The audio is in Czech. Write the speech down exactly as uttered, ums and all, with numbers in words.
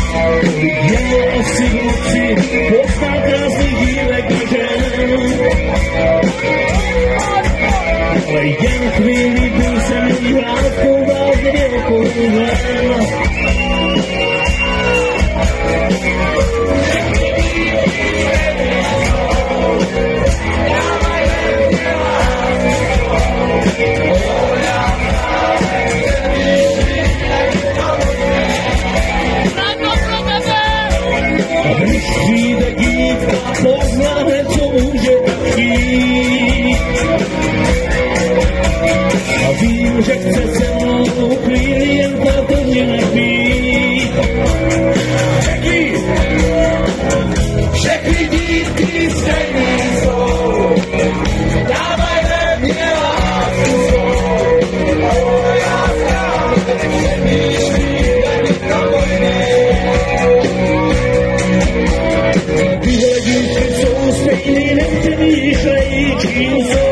Jelo asi v noci, poznal krásných dívek a žen. Ale jen chvíli byl jsem jí hláskou vážně okouzen. A když přijde dívka, poznáme, co může tak chtít. A vím, že chce se mnou chvíli jen patrně nepít. Všechny, všechny dívky stejný jsou, dávaj ve mě lásku svou. O, já znám, přemýšlím, jen to vojny. Tyhle dívky jsou stejný, nepřemýšlej, čím jsou.